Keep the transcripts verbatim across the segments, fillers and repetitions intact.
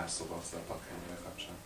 más szóba hozta a patkányével kapcsán.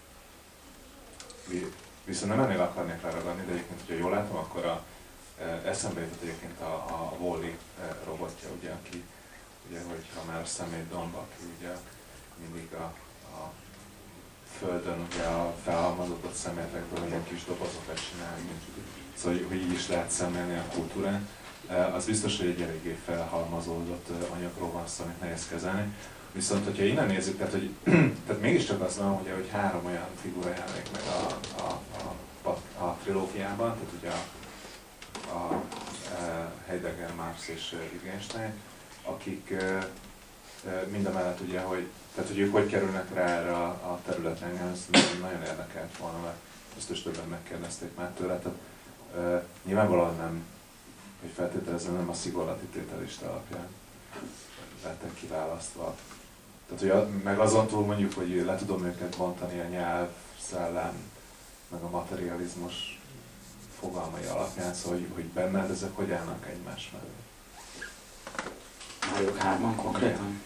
Viszont nem ennél akarnék leragadni, de egyébként, hogyha jól látom, akkor a, eszembe jutott egyébként a, a Wall-E robotja, ugye, aki, ugye, hogyha már a szemétdomb, aki ugye mindig a, a földön ugye a felhalmozódott szemétekből ilyen kis dobozokat csinál, szóval hogy így is lehet szemlélni a kultúrán. Az biztos, hogy egy eléggé felhalmozódott anyagról van szó, amit nehéz kezelni. Viszont, hogyha innen nézzük, tehát, hogy, tehát mégiscsak azt mondom, ugye, hogy három olyan figura jelenik meg a, a, a, a trilógiában, tehát ugye a, a Heidegger, Marx és Wittgenstein, akik mind a mellett ugye, hogy, tehát, hogy ők hogy kerülnek rá erre a, a területre, engem ezt nagyon érdekelt volna, mert biztos többen megkérdezték már tőle. Tehát, uh, nyilvánvalóan nem, hogy feltételezem, nem a szigorlati tételista alapján lettek kiválasztva. Tehát, hogy a, meg azon túl mondjuk, hogy le tudom őket bontani a nyelv, szellem, meg a materializmus fogalmai alapján, szóval, hogy, hogy benned ezek hogy állnak egymás mellé. Vagyok hárman konkrétan?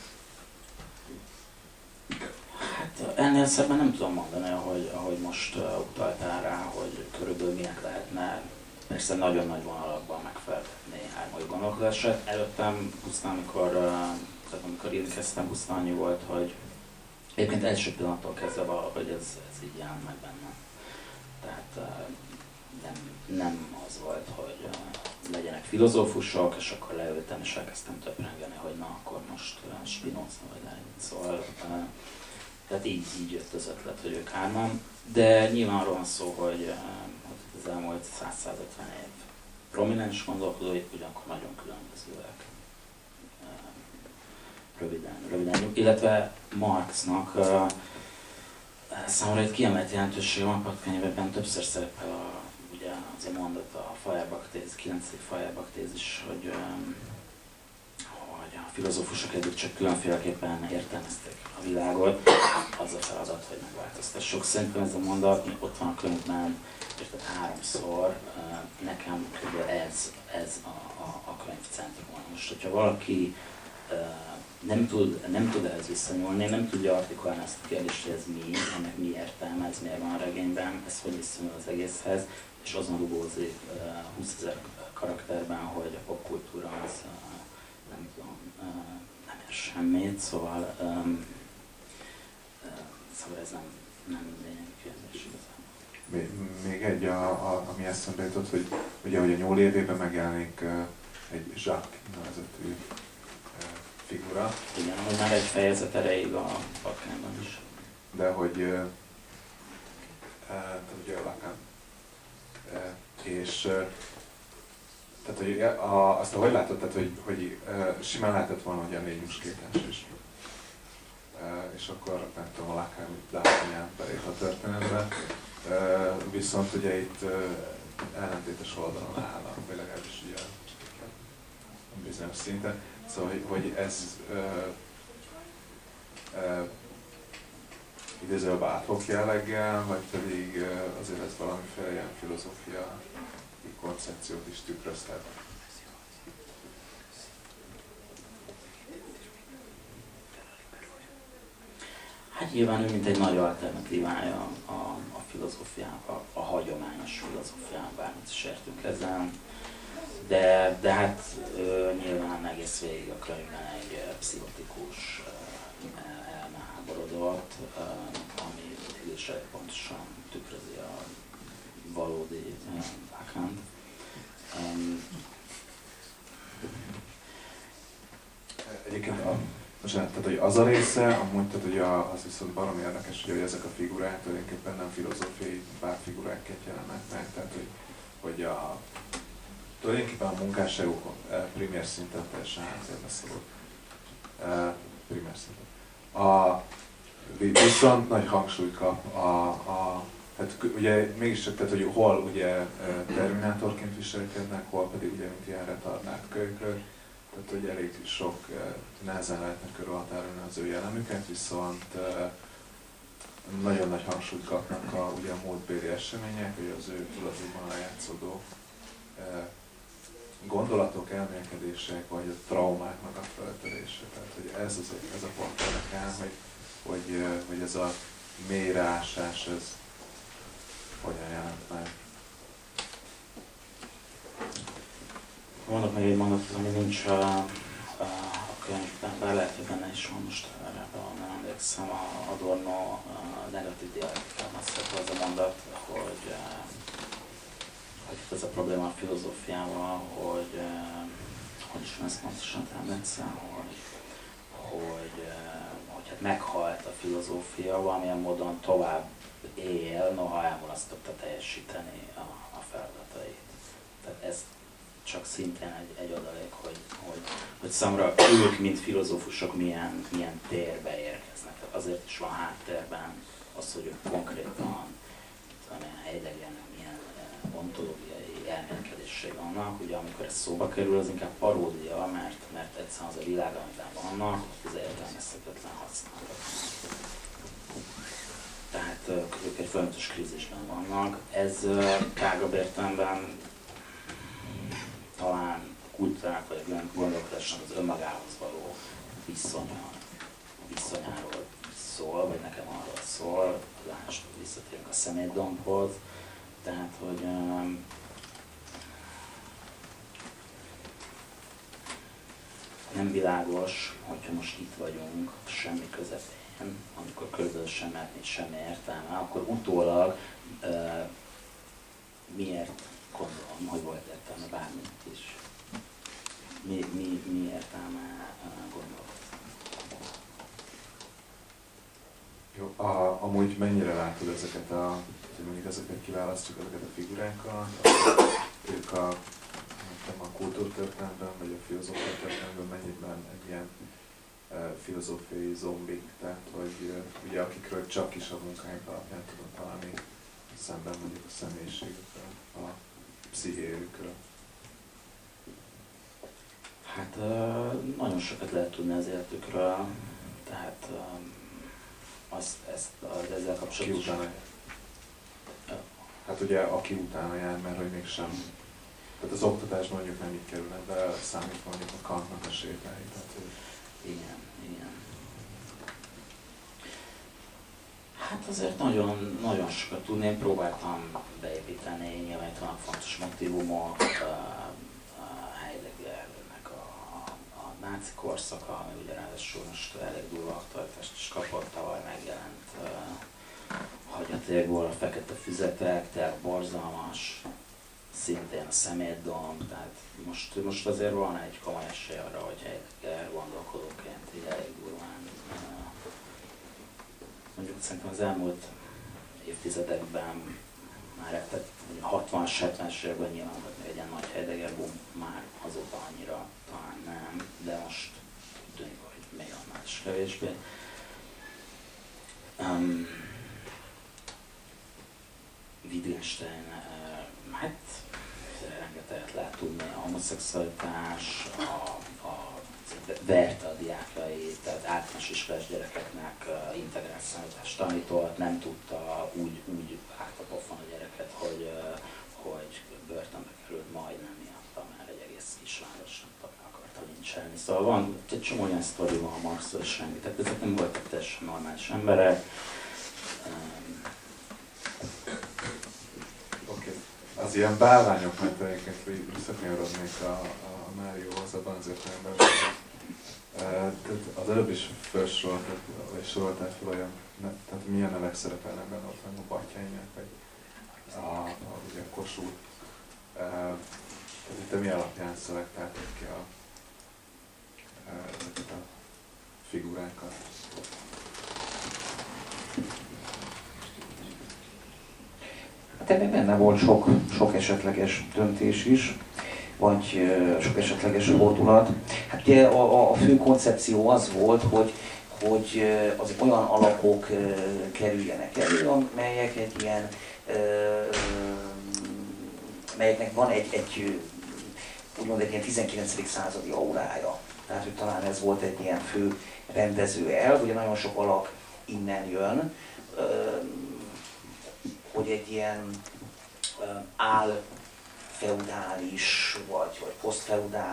Hát ennél szebben nem tudom mondani, ahogy, ahogy most uh, utaltál rá, hogy körülbelül minek lehetne persze nagyon nagy vonalakban megfelelni hármai gondolkodását. Előttem pusztán, amikor, uh, tehát amikor írni kezdtem, pusztán annyi volt, hogy egyébként első pillanattól kezdve valahogy ez, ez így jelent meg bennem. Tehát uh, nem, nem az volt, hogy uh, legyenek filozófusok, és akkor leültem és elkezdtem töprengeni, hogy na akkor most uh, Spinoza vagy ennyi. Szóval uh, tehát így, így jött az ötlet, hogy ők hárman, de nyilván arról van szó, hogy uh, az elmúlt száz-százötven év prominens gondolkodói, ugyanakkor nagyon különbözőek. Uh, röviden, röviden, illetve Marxnak uh, számomra egy kiemelt jelentőség van, a patkányében többször szerepel a, ugye az a mondat, a Feuerbach tézis, kilencedik Feuerbach tézis, hogy, um, hogy a filozófusok eddig csak különféleképpen értelmezték a világot, az a feladat, hogy megváltoztassuk. Szerintem ez a mondat, ott van a könyvben, érted háromszor, nekem kb. ez, ez a, a, a könyv centruma. Most, hogyha valaki nem tud, nem tud ehhez visszanyúlni, nem tudja artikulálni ezt a kérdést, hogy ez mi, ennek mi értelme, ez miért van a regényben, ez hogy viszonyul az egészhez, és azon rugózik húszezer karakterben, hogy a popkultúra az nem tudom, nem ér semmit, szóval um, Szóval ez nem, nem lényegi kérdés igazán. Még egy, a, a, ami eszembe jutott, hogy ugye, hogy a nyúl évében megjelenik uh, egy Jacques nevezetű uh, figura. Igen, hogy már egy fejezet erejéig a patkányban is. De hogy uh, uh, ugye a Lacan. Uh, és uh, tehát, hogy a, azt hogy látod, tehát, hogy, hogy uh, simán lehetett volna, hogy a négy muskétás is. Uh, és akkor nem tudom, a Lacan D'Artagnan belép a történetbe. Uh, viszont ugye itt uh, ellentétes oldalon állnak, vagy legalábbis ugye bizonyos szinten. Szóval, hogy, hogy ez uh, uh, idézőjelben átlók jelleggel, vagy pedig uh, azért ez valamiféle ilyen filozófiai koncepciót is tükrözhet. Hát nyilván ő mint egy nagy alternatívája a, a filozófiának, a, a hagyományos filozófiának, bármit is értünk ezzel. De, de hát ö, nyilván egész végig a könyvben egy pszichotikus, elmeháborodott, ami is pontosan tükrözi a valódi Lacant. Um, Egyébként a Most, tehát, hogy az a része, amúgy, tehát, hogy a, az viszont baromi érdekes, hogy ezek a figurák tulajdonképpen nem filozófiai bárfigurákként jelennek meg, tehát, hogy, hogy a, tulajdonképpen a munkásságuk primér szinten teljesen háttérbe szorul. Primér szinten. A, viszont nagy hangsúlyt kap a, a hát ugye mégiscsak, tehát, hogy hol ugye terminátorként viselkednek, hol pedig ugye mint ilyen retardált kölykök. Tehát, hogy elég sok nehezen lehetne körülhatárolni az ő jellemüket, viszont nagyon nagy hangsúlyt kapnak a, ugye a múltbéli események, hogy az ő tudatokban lejátszódó gondolatok, elmélkedések, vagy a traumáknak a feltörése. Tehát, hogy ez, az, ez a pont érdekel, hogy hogy, hogy ez a mélyreásás, ez hogyan jelent meg. Mondok még egy mondatot, ami nincs a, a, a könyvben, bár lehet, hogy benne is van, most erre nem emlékszem, a Adorno a negatív dialektikában az a mondat, hogy, hogy ez a probléma a filozófiával, hogy hogy is van ezt pontosan emlékszem, hogy, hogy, hogy hát meghalt a filozófia, valamilyen módon tovább él, noha elmulasztotta teljesíteni a, a feladatait. Tehát ez csak szintén egy, egy adalék, hogy, hogy, hogy számomra ők, mint filozófusok milyen, milyen térbe érkeznek. Tehát azért is van háttérben az, hogy ők konkrétan Heideggernek milyen ontológiai elmélkedései vannak. Ugye amikor ez szóba kerül, az inkább paródia, mert, mert egyszerűen az a világ, amiben vannak, az értelmezhetetlen használat. Tehát ők egy folyamatos krízisben vannak. Ez tágabb értelemben talán kultúrának vagy a gondolkodásnak az önmagához való viszonya, viszonyáról szól, vagy nekem arról szól, lásd, visszatérünk a szemétdombhoz, tehát, hogy um, nem világos, hogyha most itt vagyunk semmi közepén, amikor körülbelül sem mert nincs semmi értelme, akkor utólag uh, miért gondolom, hogy volt értelme bármit is. Mi, mi, mi értelme gondolom? Jó, a, amúgy mennyire látod ezeket a, hogy mondjuk ezeket kiválasztjuk, ezeket a figurákat, ők a, a kultúrtörténelemben, vagy a filozófiai történelemben mennyiben egy ilyen e, filozófiai zombik, tehát hogy e, ugye akikről csak is a munkáink alapján tudom találni szemben mondjuk a személyiségükről, a pszichéjükről. Hát nagyon sokat lehet tudni az életükről, tehát azt, ezt, ezzel kapcsolatban... Ki utána? Ja. Hát ugye aki utána jár, mert hogy mégsem... Tehát az oktatásban mondjuk nem így kerülnek, de számít mondjuk a Kantnak a sétái. Tehát, hogy... Igen, igen. Hát azért nagyon, nagyon sokat tudni, én próbáltam beépíteni, nyilván itt vannak fontos motivumok, Heideggernek a, a náci korszaka, ami ugye ráadásul most elég durva aktualitást is kapott, tavaly megjelent uh, hagyatékból a fekete füzetek, tehát borzalmas, szintén a szemétdomb, tehát most, most azért van egy komoly esély arra, hogy Heidegger gondolkodóként így elég durván, uh, mondjuk szerintem az elmúlt évtizedekben már a hatvanas, hetvenes években nyilván volt még egy ilyen nagy Heidegger boom, már azóta annyira talán nem, de most úgy tűnik, hogy még annál is kevésbé. Um, Wittgenstein, uh, hát rengeteget lehet tudni, a homoszexualitás, a, a verte a diákjait, tehát általános iskolás gyerekeknek uh, integrált számítást tanított, nem tudta úgy, úgy át a pofon a gyereket, hogy, uh, hogy börtönbe került majdnem miatta, mert egy egész kisváros nem akarta lincselni. Szóval van egy csomó olyan sztori van a Marxról és semmi, tehát ezek nem voltak teljesen normális emberek. Um, Oké. Okay. Az ilyen bálványok, mert egyébként visszakanyarodnék a, a Márióhoz abban az értelemben, az előbb is felsoroltál, vagy soroltál fel olyan, tehát milyen nevek szerepelnek benne, ott van a Batyánynak, vagy a, a, ugye a Kossuth. Tehát te mi alapján szelektáltad ki a, ezeket a figurákat? Hát ebben benne volt sok, sok esetleges döntés is, vagy sok esetleges fordulat. Hát ugye a, a fő koncepció az volt, hogy, hogy az olyan alakok kerüljenek elő, melyek egy ilyen, melyeknek van egy, egy úgymond egy ilyen tizenkilencedik századi aurája. Tehát, hogy talán ez volt egy ilyen fő rendező elv, ugye nagyon sok alak innen jön, hogy egy ilyen áll feudális vagy, vagy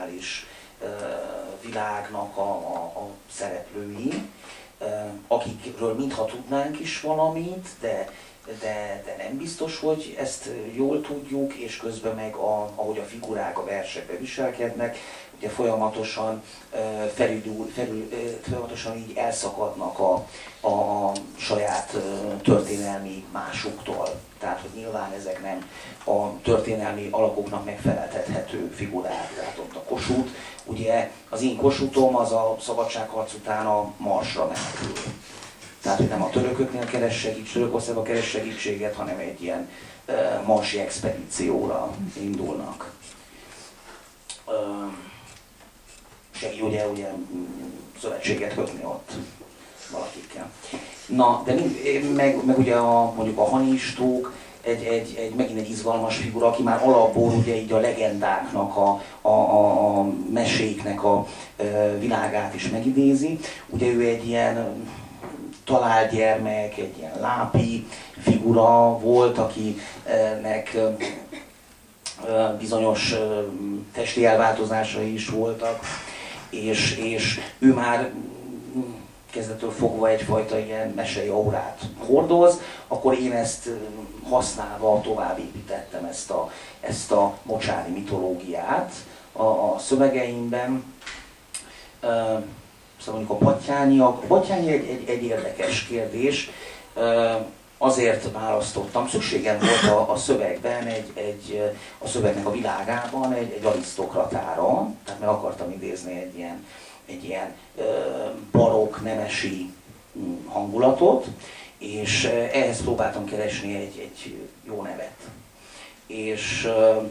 posztfeudális uh, világnak a, a, a szereplői, uh, akik amiről mintha tudnánk is valamit, de, de, de nem biztos, hogy ezt jól tudjuk, és közben meg a, ahogy a figurák a versekbe viselkednek, ugye folyamatosan felül, felül, folyamatosan így elszakadnak a, a saját történelmi másuktól. Tehát, hogy nyilván ezek nem a történelmi alapoknak megfeleltethető figurák. Tehát ott a Kossuth, ugye az én Kossuthom az a szabadságharc után a Marsra menekül. Tehát, hogy nem a törököknél keres segítség, Törökországban keres segítséget, hanem egy ilyen uh, marsi expedícióra indulnak. Uh, segít ugye, ugye szövetséget kötni ott valakikkel. Na, de mind, meg, meg ugye a, mondjuk a hanistók, egy, egy, egy, megint egy izgalmas figura, aki már alapból ugye így a legendáknak, a, a, a, a meséknek a e, világát is megidézi. Ugye ő egy ilyen talált gyermek, egy ilyen lápi figura volt, akinek e, bizonyos e, testi elváltozásai is voltak, és, és ő már kezdettől fogva egyfajta ilyen mesei aurát hordoz, akkor én ezt használva tovább építettem ezt a, ezt a mocsári mitológiát a, a szövegeimben. Szóval mondjuk a Battyányiak, a Battyányi egy, egy, egy érdekes kérdés, azért választottam, szükségem volt a, a szövegben, egy, egy, a szövegnek a világában egy, egy arisztokratára, tehát meg akartam idézni egy ilyen egy ilyen barokk, nemesi hangulatot, és ehhez próbáltam keresni egy, egy jó nevet. És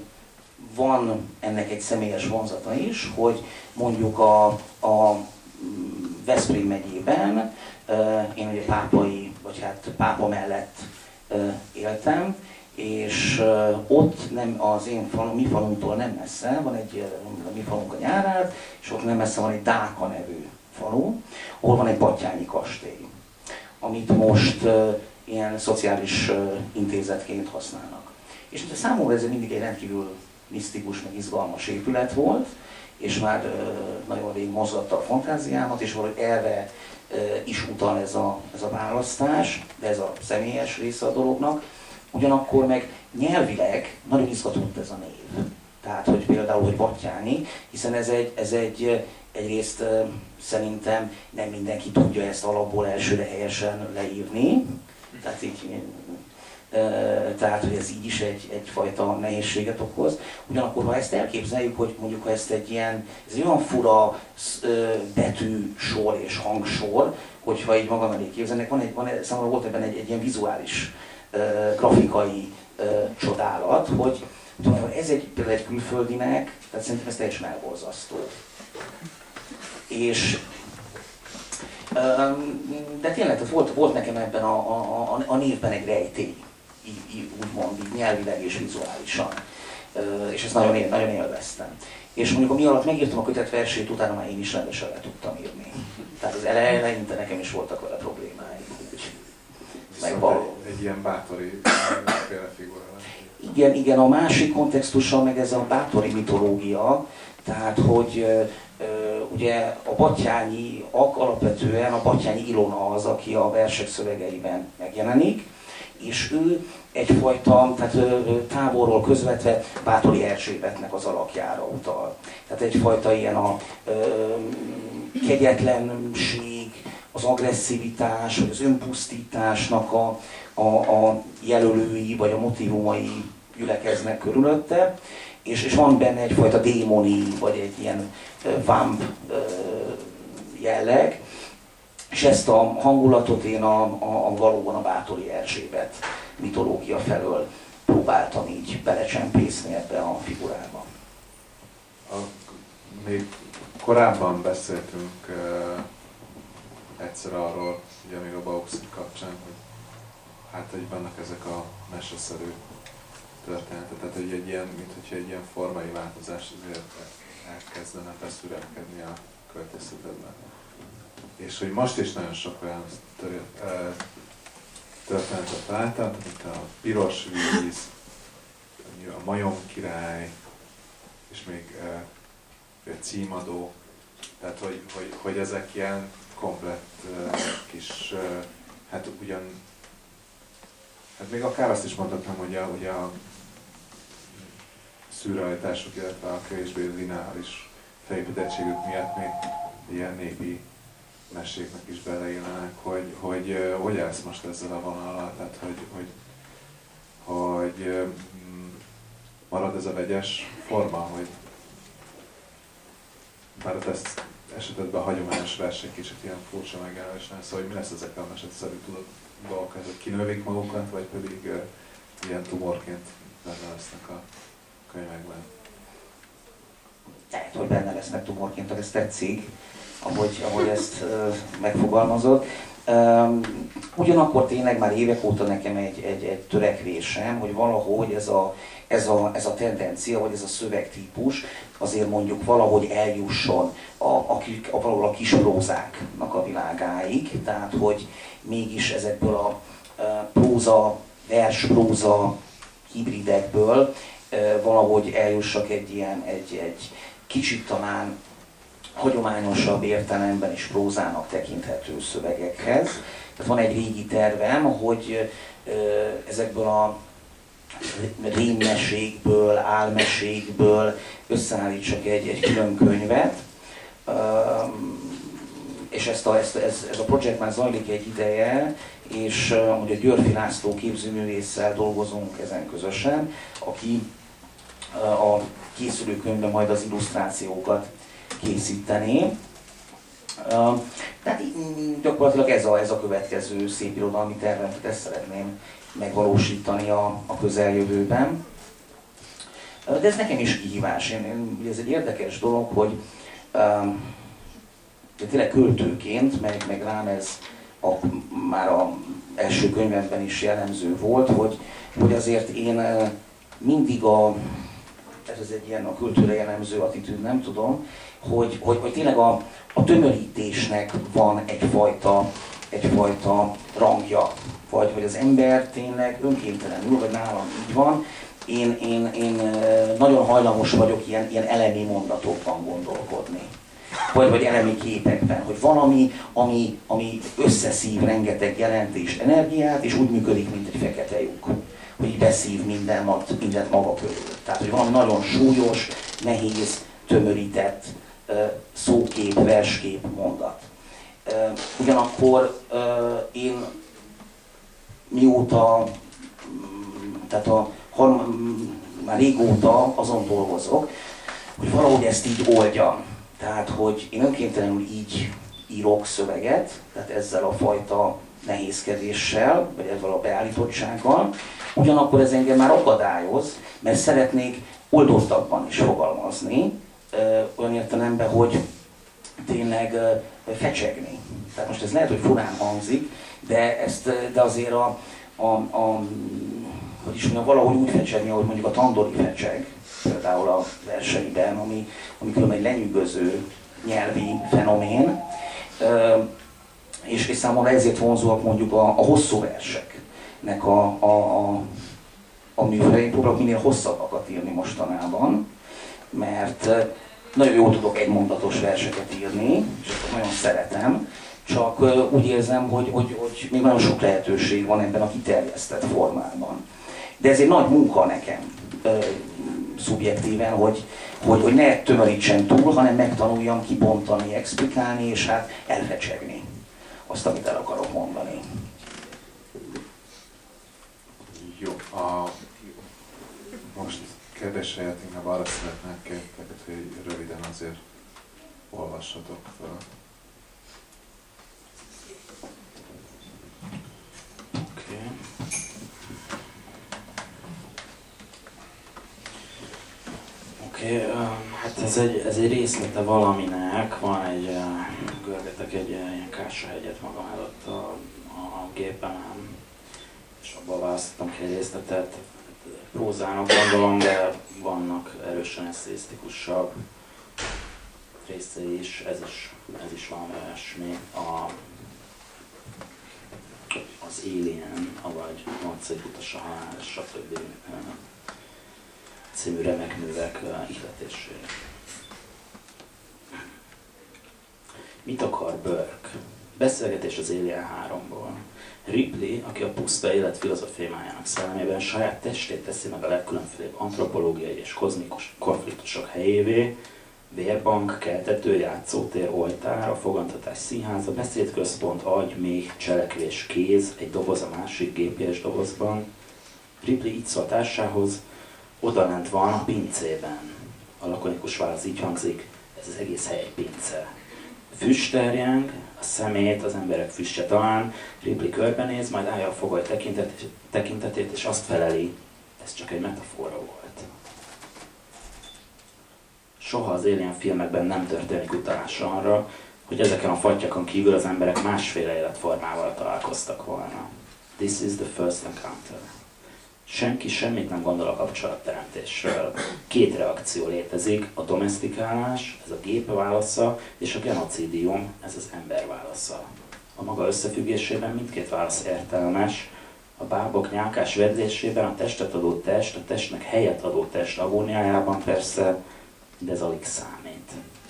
van ennek egy személyes vonzata is, hogy mondjuk a, a Veszprém megyében, én ugye pápai, vagy hát pápa mellett éltem, és ott nem az én falu, mi falunktól nem messze, van egy, a mi falunk a Nyárárd, és ott nem messze van egy Dáka nevű falu, ahol van egy Battyányi kastély, amit most uh, ilyen szociális uh, intézetként használnak. És ugye számomra ez mindig egy rendkívül misztikus, meg izgalmas épület volt, és már uh, nagyon rég mozgatta a fantáziámat, és valahogy erre uh, is utal ez a, ez a választás, de ez a személyes része a dolognak. Ugyanakkor meg nyelvileg nagyon izgatott ez a név. Tehát, hogy például, hogy Battyányi, hiszen ez egy, ez egy egyrészt szerintem nem mindenki tudja ezt alapból elsőre helyesen leírni. Tehát, így, tehát hogy ez így is egy, egyfajta nehézséget okoz. Ugyanakkor, ha ezt elképzeljük, hogy mondjuk, ha ezt egy ilyen, ez egy olyan fura betűsor és hangsor, hogyha így magam elé képzelnek, van egy, van egy, számomra volt ebben egy, egy ilyen vizuális grafikai uh, csodálat, hogy tudom, ez egy, például egy külföldinek, tehát szerintem ez teljesen elborzasztó. És um, de tényleg tehát volt, volt nekem ebben a, a, a, a névben egy rejtély, így, így, úgymond így nyelvileg és vizuálisan. Uh, és ezt nagyon, nagyon élveztem. És mondjuk ami alatt megírtam a kötet versét, utána már én is rendesen le tudtam írni. Tehát az eleinte nekem is voltak vele problémáim. Egy, egy ilyen bátori figura. Igen, igen, a másik kontextusa meg ez a bátori mitológia, tehát hogy ö, ugye a Battyányiak alapvetően, a Battyányi Ilona az, aki a versek szövegeiben megjelenik, és ő egyfajta, tehát ö, távolról közvetve Báthori Erzsébetnek az alakjára utal. Tehát egyfajta ilyen a ö, kegyetlenség, az agresszivitás, vagy az önpusztításnak a, a, a jelölői, vagy a motivumai gyülekeznek körülötte, és, és van benne egyfajta démoni, vagy egy ilyen uh, vamp uh, jelleg, és ezt a hangulatot én a, a, a valóban a Báthori Erzsébet mitológia felől próbáltam így belecsempészni ebbe a figurába. A, még korábban beszéltünk uh... egyszer arról, ugye még a Bauxit kapcsán, hogy hát hogy vannak ezek a meseszerű történetek, tehát hogy egy ilyen, mint hogyha egy ilyen formai változás azért elkezdene beszürelkedni a költészetedben. És hogy most is nagyon sok olyan történetet találtam, mint a Piros víz, a Majom király, és még a címadó, tehát hogy, hogy, hogy ezek ilyen komplett uh, kis uh, ugyan, hát még akár azt is mondhatnám, hogy a, hogy a szürrealitások, illetve a kevésbé lineáris felépítettségük miatt még ilyen népi meséknek is beleillenek, hogy hogy, hogy állsz most ezzel a vonallal, tehát hogy, hogy, hogy marad ez a vegyes forma, hogy bár a teszt esetedben a hagyományos verseny kicsit ilyen furcsa megjelenésnél, szóval hogy mi lesz ezekkel a mesetszerű dolgok, hogy kinövik magukat, vagy pedig uh, ilyen tumorként benne lesznek a könyvekben? Lehet, hogy benne lesznek tumorként, ez tetszik, ahogy, ahogy ezt uh, megfogalmazod. Um, ugyanakkor tényleg már évek óta nekem egy, egy, egy törekvésem, hogy valahogy ez a, ez, a, ez a tendencia, vagy ez a szövegtípus azért mondjuk valahogy eljusson a, a, a, valahol a kis prózáknak a világáig, tehát hogy mégis ezekből a uh, próza, vers-próza hibridekből uh, valahogy eljussak egy ilyen, egy, egy kicsit talán hagyományosabb értelemben is prózának tekinthető szövegekhez. Tehát van egy régi tervem, hogy ezekből a rémmesékből, álmesékből összeállítsak egy, egy külön könyvet. És ezt a, ezt, ez, ez a projekt már zajlik egy ideje, és ugye a Györfi László képzőművésszel dolgozunk ezen közösen, aki a készülő könyvben majd az illusztrációkat készíteni. Tehát gyakorlatilag ez a, ez a következő szép irodalmi tervem, tehát ezt szeretném megvalósítani a, a közeljövőben. De ez nekem is kihívás. Én, én, ez egy érdekes dolog, hogy de tényleg költőként, meg, meg rám ez a, már az első könyvemben is jellemző volt, hogy, hogy azért én mindig a ez egy ilyen a költőre jellemző attitűd, nem tudom, hogy, hogy, hogy tényleg a, a tömörítésnek van egyfajta, egyfajta rangja, vagy hogy az ember tényleg önkéntelenül, vagy nálam így van, én, én, én nagyon hajlamos vagyok ilyen, ilyen elemi mondatokban gondolkodni. Vagy, vagy elemi képekben, hogy valami, ami, ami összeszív rengeteg jelentést, energiát, és úgy működik, mint egy fekete lyuk. Hogy így beszív mindent, mindent maga körül. Tehát, hogy valami nagyon súlyos, nehéz, tömörített szókép, verskép, mondat. Ugyanakkor én mióta, tehát a, már régóta azon dolgozok, hogy valahogy ezt így oldjam. Tehát, hogy én önkéntelenül így írok szöveget, tehát ezzel a fajta nehézkedéssel, vagy ezzel a beállítottsággal. Ugyanakkor ez engem már akadályoz, mert szeretnék oldottabban is fogalmazni, olyan értelemben, hogy tényleg fecsegni. Tehát most ez lehet, hogy furán hangzik, de, ezt, de azért a, a, a hogy is mondjam, valahogy úgy fecsegni, ahogy mondjuk a Tandori fecseg, például a verseiben, ami, ami különben egy lenyűgöző nyelvi fenomén. És, és számomra ezért vonzóak mondjuk a, a hosszú verseknek a, a, a, a műfaj. Én próbálok minél hosszabbakat írni mostanában, mert nagyon jól tudok egymondatos verseket írni, és ezt nagyon szeretem, csak úgy érzem, hogy, hogy, hogy még nagyon sok lehetőség van ebben a kiterjesztett formában. De ez egy nagy munka nekem, szubjektíven, hogy, hogy, hogy ne tömörítsen túl, hanem megtanuljam kibontani, explikálni, és hát elfecsegni azt, amit el akarok mondani. Jó, a, most kérdés helyett inkább arra szeretnék kérteket, hogy röviden azért olvassatok fel. Oké. Okay. Oké, okay, um, hát ez egy, ez egy részlete valaminek, van egy, uh, görgetek egy uh, ilyen kársahegyet magam előtt a, a gépemen, és abban választottam ki egy részletet. Prózának gondolom, de vannak erősen eszésztikusabb részei is, ez is, ez is valami olyasmi. A, az Alien, avagy Nagyszerű utas a halál, stb. Című remek művek ihletésére. Mit akar Burke? Beszélgetés az Alien háromból. Ripley, aki a puszta élet filozofémájának szellemében saját testét teszi meg a legkülönfélebb antropológiai és kozmikus konfliktusok helyévé, vérbank, keltető, játszótér, oltár, a fogantatás színháza, beszédközpont, agy, méh, cselekvés, kéz, egy doboz a másik gépjes dobozban. Ripley így szól társához, odalent van a pincében. A lakonikus válasz így hangzik, ez az egész hely egy pince. Füst terjeng, a szemét, az emberek füstje talán, Ripley körbenéz, majd állja a fogoly tekintet, tekintetét, és azt feleli, ez csak egy metafora volt. Soha az Alien filmekben nem történik utalás arra, hogy ezeken a fattyakon kívül az emberek másféle életformával találkoztak volna. This is the first encounter. Senki semmit nem gondol a kapcsolatteremtésről. Két reakció létezik, a domesztikálás, ez a gép válasza, és a genocidium, ez az ember válasza. A maga összefüggésében mindkét válasz értelmes, a bábok nyálkás vedlésében a testet adó test, a testnek helyet adó test agóniájában persze, de ez alig számít.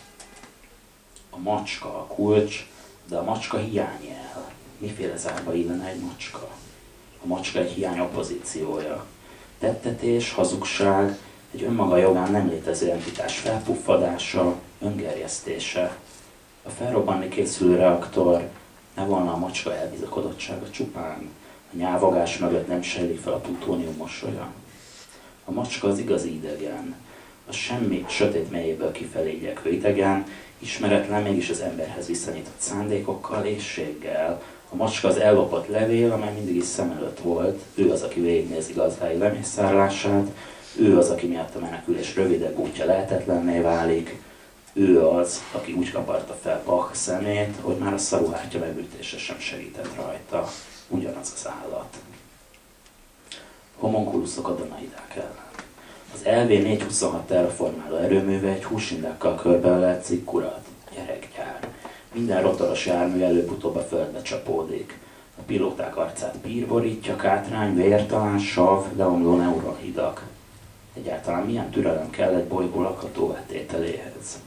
A macska a kulcs, de a macska hiányjel. Miféle zárba illene egy macska? A macska egy hiány opozíciója. Tettetés, hazugság, egy önmaga jogán nem létező entitás felpuffadása, öngerjesztése. A felrobbanni készülő reaktor ne volna a macska elbizakodottsága csupán, a nyávogás mögött nem sejlik fel a plutónium mosolya. A macska az igazi idegen, a semmi sötét mélyéből kifelé igyekvő idegen, ismeretlen, mégis az emberhez viszonyított szándékokkal, ésséggel. A macska az ellopott levél, amely mindig is szem előtt volt, ő az, aki végignézi gazdái lemészárlását, ő az, aki miatt a menekülés rövidebb útja lehetetlenné válik, ő az, aki úgy kaparta fel Bach szemét, hogy már a szaruhártya megütése sem segített rajta, ugyanaz az állat. Homonkuluszok a danaidák ellen. Az el vé négyszázhuszonhat terraformáló erőműve egy húsindákkal körbeölelt cikkurat, gyerekgyár. Minden rotoros jármű előbb-utóbb a földbe csapódik. A pilóták arcát pír borítja, kátrány, vértalan, sav, leomló neuronhidak. Egyáltalán milyen türelem kell egy bolygó lakhatóvá tételéhez?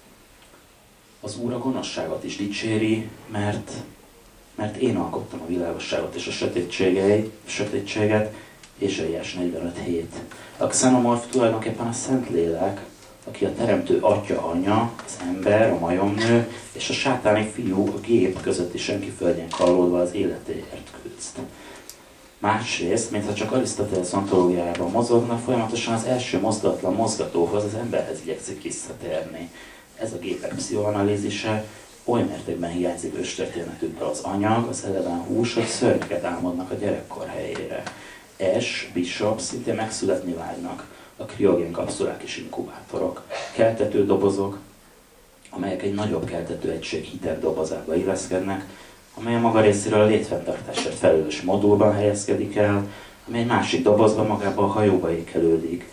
Az Úr a gonoszságot is dicséri, mert, mert én alkottam a világosságot és a sötétségei, a sötétséget, Ézsaiás negyvenöt hét. A xenomorf tulajdonképpen a Szentlélek, aki a teremtő atya, anya, az ember, a majomnő és a sátáni fiú, a gép közötti senki földjén kallódva az életéért küzd. Másrészt, mintha csak Arisztotelész ontológiájában mozogna, folyamatosan az első mozgatlan mozgatóhoz, az emberhez igyekszik visszatérni. Ez a gépek pszichoanalízise, oly mértékben hiányzik őstörténetükből az anyag, az eleven hús, hogy szörnyeket álmodnak a gyerekkor helyére. S. Bishop szintén megszületni vágynak, a kriogén kapszulák és inkubátorok, keltető dobozok, amelyek egy nagyobb keltető egység hitek dobozába illeszkednek, amely a maga részéről a létfenntartásért felelős modulban helyezkedik el, amely egy másik dobozban magába a hajóba ékelődik.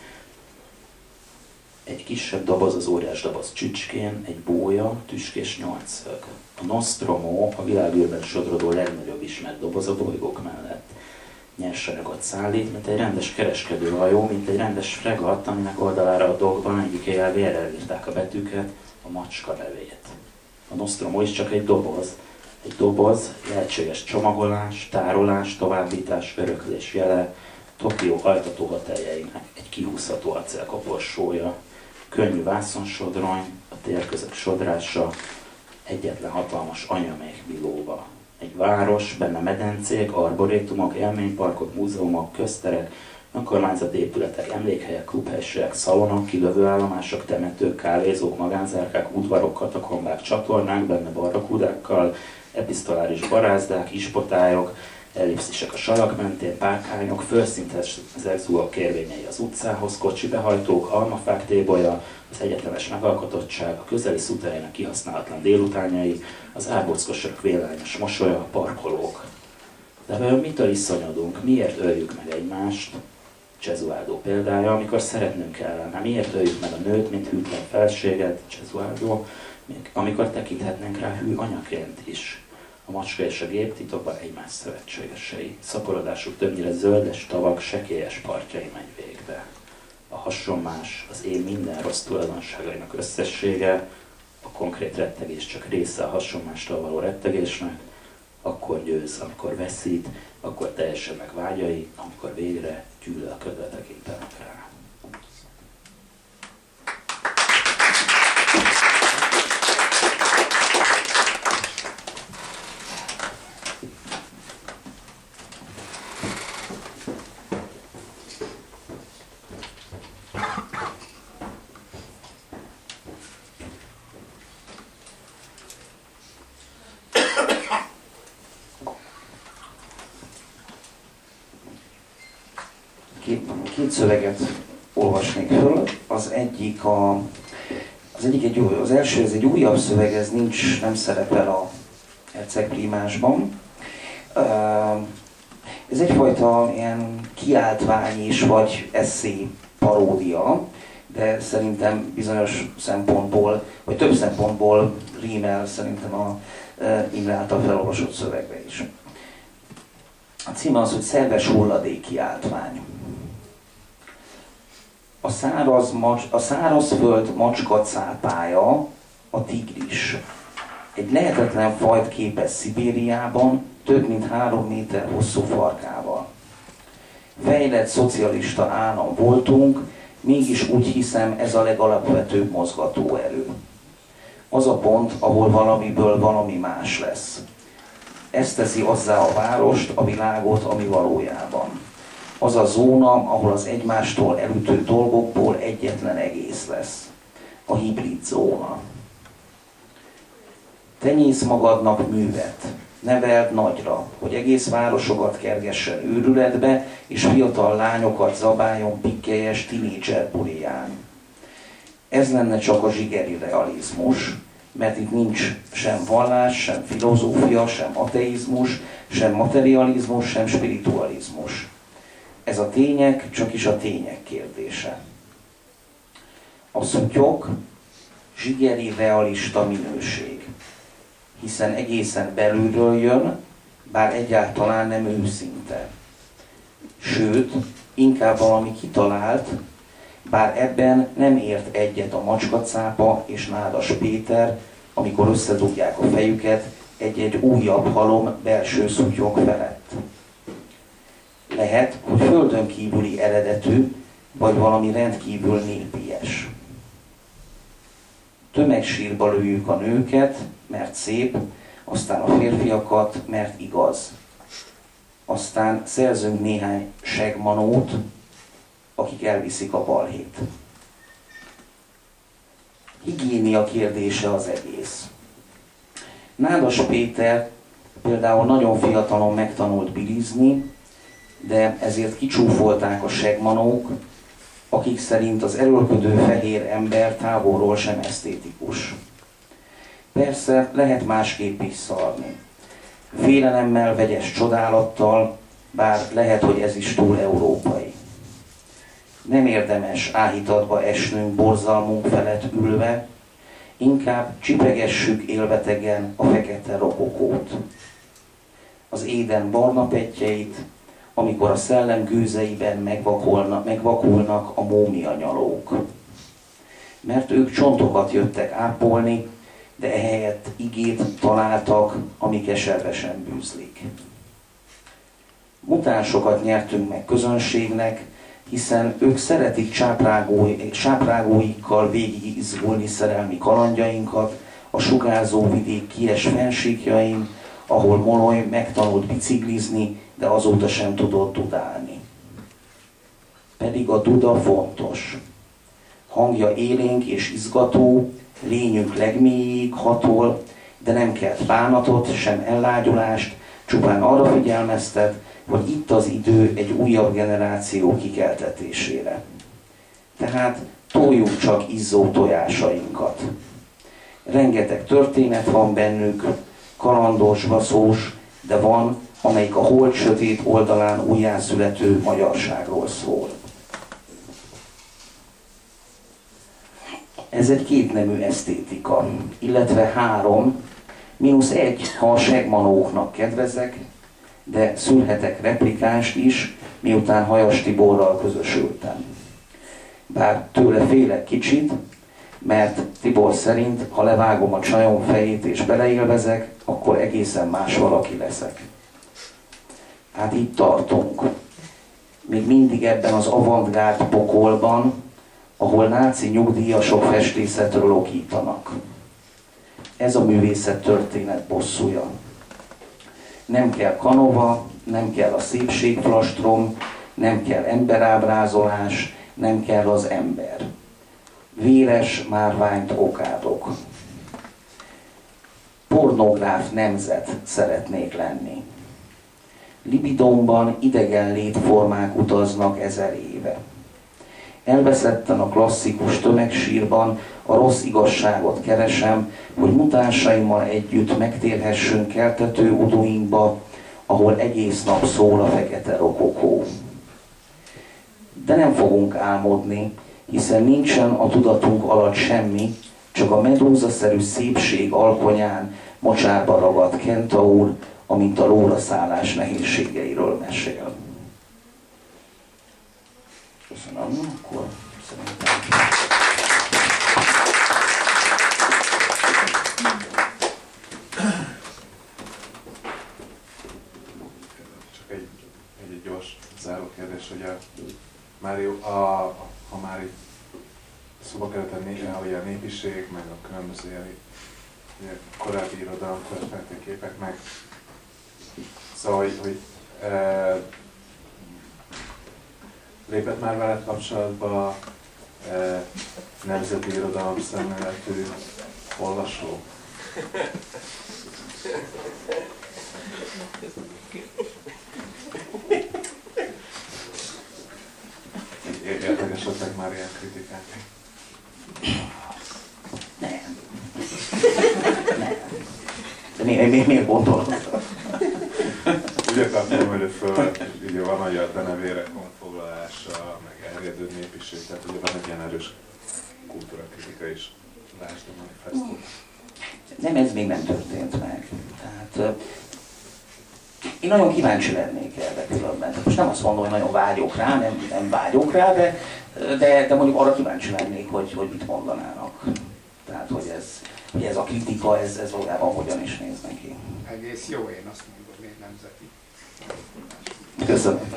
Egy kisebb doboz az óriás doboz csücskén, egy bója, tüskés nyolcszög. A Nostromo a világűrben sodrodó legnagyobb ismert doboz a bolygók mellett. Nyersanyagot szállít, mint egy rendes kereskedőhajó, mint egy rendes fregatt, aminek oldalára a dolgban egyikéjel vérrel írták a betűket, a macska nevét. A Nostromo is csak egy doboz. Egy doboz, lehetséges csomagolás, tárolás, továbbítás, öröklés jele, Tokió altató hoteljeinek egy kihúzható acélkoporsója, könnyű vászonsodrony, a térközök sodrása, egyetlen hatalmas anyaméh bilóba. Egy város, benne medencék, arborétumok, élményparkok, múzeumok, közterek, önkormányzati épületek, emlékhelyek, klubhelyiségek, szalonok, kilövőállomások, temetők, kávézók, magánzárkák, udvarok, katakombák, csatornák, benne barrakudákkal, episztoláris barázdák, ispotályok, ellipszisek a salak mentén, párkányok, földszintes zegzúak kérvényei az utcához, kocsibehajtók, almafák tébolya, az egyetemes megalkotottság, a közeli szúterének kihasználatlan délutánjai, az árbóckosok vélányos mosolya, a parkolók. De vajon mitől iszonyodunk? Miért öljük meg egymást? Cesualdo példája, amikor szeretnünk kellene. Miért öljük meg a nőt, mint hűtlen felséget? Cesualdo, amikor tekinthetnénk rá hű anyaként is. A macska és a gép titokban egymás szövetségesei. Szaporodásuk többnyire zöldes tavak, sekélyes partjai megy végbe. A hasonmás, az én minden rossz tulajdonságainak összessége, a konkrét rettegés csak része a hasonmástól való rettegésnek, akkor győz, amikor veszít, akkor teljesen meg vágyai, amikor végre gyűlölködve tekintenek rá. Két szöveget olvasnék föl. Az egyik, a, az, egyik egy, az első, ez egy újabb szöveg, ez nincs, nem szerepel a hercegprímásban. Ez egyfajta ilyen kiáltvány is, vagy esszé paródia, de szerintem bizonyos szempontból, vagy több szempontból rímel szerintem a Imre által felolvasott szövegbe is. A címe az, hogy szerves hulladékkiáltvány. A száraz, a szárazföld macskacápája a tigris. Egy lehetetlen fajt képez Szibériában, több mint három méter hosszú farkával. Fejlett szocialista állam voltunk, mégis úgy hiszem ez a legalapvetőbb mozgatóerő. Az a pont, ahol valamiből valami más lesz. Ez teszi azzá a várost, a világot, ami valójában. Az a zóna, ahol az egymástól elütő dolgokból egyetlen egész lesz. A hibrid zóna. Tenyész magadnak művet, neveld nagyra, hogy egész városokat kergessen őrületbe, és fiatal lányokat zabáljon pikkelyes tinédzser buliján. Ez lenne csak a zsigeri realizmus, mert itt nincs sem vallás, sem filozófia, sem ateizmus, sem materializmus, sem spiritualizmus. Ez a tények csak is a tények kérdése. A szutyok zsigeri realista minőség, hiszen egészen belülről jön, bár egyáltalán nem őszinte. Sőt, inkább valami kitalált, bár ebben nem ért egyet a macskacápa és Nádas Péter, amikor összedugják a fejüket egy-egy újabb halom belső szutyok felett. Lehet, hogy földön kívüli eredetű, vagy valami rendkívül népies. Tömegsírba lőjük a nőket, mert szép, aztán a férfiakat, mert igaz. Aztán szerzünk néhány segmanót, akik elviszik a balhét. Higiénia kérdése az egész. Nádas Péter például nagyon fiatalon megtanult bilizni, de ezért kicsúfolták a segmanók, akik szerint az erőlködő fehér ember távolról sem esztétikus. Persze lehet másképp is szarni. Félelemmel, vegyes csodálattal, bár lehet, hogy ez is túl európai. Nem érdemes áhítatba esnünk borzalmunk felett ülve, inkább csipegessük élvetegen a fekete rokokót. Az éden barna pettyeit, amikor a szellem gőzeiben megvakulnak, megvakulnak a mómianyalók. Mert ők csontokat jöttek ápolni, de ehelyett igét találtak, ami keservesen bűzlik. Mutánsokat nyertünk meg közönségnek, hiszen ők szeretik csáprágói, csáprágóikkal végigizgulni szerelmi kalandjainkat a sugárzó vidék kies fensíkjain, ahol Monoly megtanult biciklizni, de azóta sem tudott dudálni. Pedig a duda fontos. Hangja élénk és izgató, lényünk legmélyéig hatol, de nem kelt bánatot, sem ellágyulást, csupán arra figyelmeztet, hogy itt az idő egy újabb generáció kikeltetésére. Tehát toljuk csak izzó tojásainkat. Rengeteg történet van bennük, kalandos, baszós, de van, amelyik a hold sötét oldalán újjászülető magyarságról szól. Ez egy kétnemű esztétika, illetve három, mínusz egy, ha a segmanóknak kedvezek, de szülhetek replikást is, miután Hajas Tiborral közösültem. Bár tőle félek kicsit, Mert Tibor szerint, ha levágom a csajom fejét és beleélvezek, akkor egészen más valaki leszek. Hát itt tartunk. Még mindig ebben az avantgárd pokolban, ahol náci nyugdíjasok festészetről okítanak. Ez a művészet történet bosszúja. Nem kell kanova, nem kell a szépségflastrom, nem kell emberábrázolás, nem kell az ember. Véres márványt okádok. Pornográf nemzet szeretnék lenni. Libidomban idegen létformák utaznak ezer éve. Elveszetten a klasszikus tömegsírban a rossz igazságot keresem, hogy mutánsaimmal együtt megtérhessünk keltető uduinkba, ahol egész nap szól a fekete rokokó. De nem fogunk álmodni, hiszen nincsen a tudatunk alatt semmi, csak a medúzaszerű szépség alkonyán mocsárba ragadt kentaur, amint a lóra szállás nehézségeiről mesél. Köszönöm, akkor szerintem... Csak egy, egy, egy gyors záró kérdés, hogy a Mário, a, ha már itt szóba került a népiség, meg a különböző korábbi irodalom, történeteképek, meg szóval, hogy, hogy e, lépett már veled kapcsolatba e, nemzeti irodalom szemléletű olvasó? Értek esetleg már ilyen kritikák? Nem. Nem. De miért, miért, miért gondolod? Úgy akartam, hogy föl, ugye van magyar denevére konfoglalása, meg elérjedő népiség, tehát ugye van egy ilyen erős kultúrakritika is, lásd a manifestót. Nem, ez még nem történt meg. Tehát, én nagyon kíváncsi lennék erre különben. Most nem azt mondom, hogy nagyon vágyok rá, nem, nem vágyok rá, de, de, de mondjuk arra kíváncsi lennék, hogy, hogy mit mondanának. Tehát, hogy ez, hogy ez a kritika, ez, ez valójában hogyan is néz neki. Egész jó, én azt mondom, én nemzeti. Köszönöm.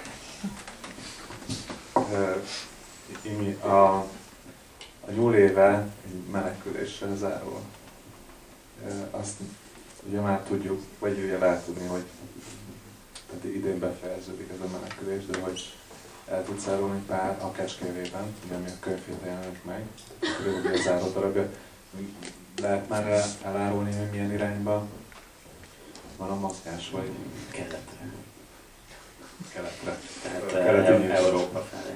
Uh, a, a nyúl éve meneküléssel zárul. Uh, azt ugye már tudjuk, vagy ugye lehet tudni, hogy tehát idén befejeződik ez a menekülés, de hogy el tudsz árulni pár a Kecskevében, ugye ami a könyvét jelenik meg, körülbelül a záró darabja. Lehet már elárulni, hogy milyen irányba van a mozgás, vagy Keletre. keletre? Tehát Keleti Európa felé.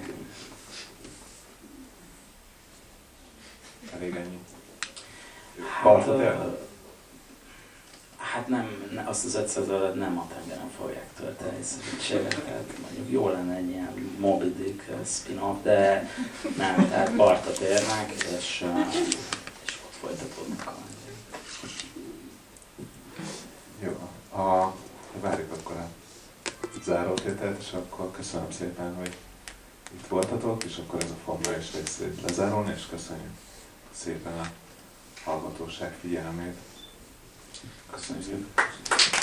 Elég ennyi. Hát, hát nem, azt az ötszáz nem a tengeren fogják tölteni szerintséget, mondjuk jó lenne egy ilyen Moby Dick spin-off, de nem, tehát partra térnek, és, és ott folytatódnak a... Jó, a, várjuk akkor a zárótételt, és akkor köszönöm szépen, hogy itt voltatok, és akkor ez a formális részét lezárulni, és köszönjük szépen a hallgatóság figyelmét. Köszönjük szépen!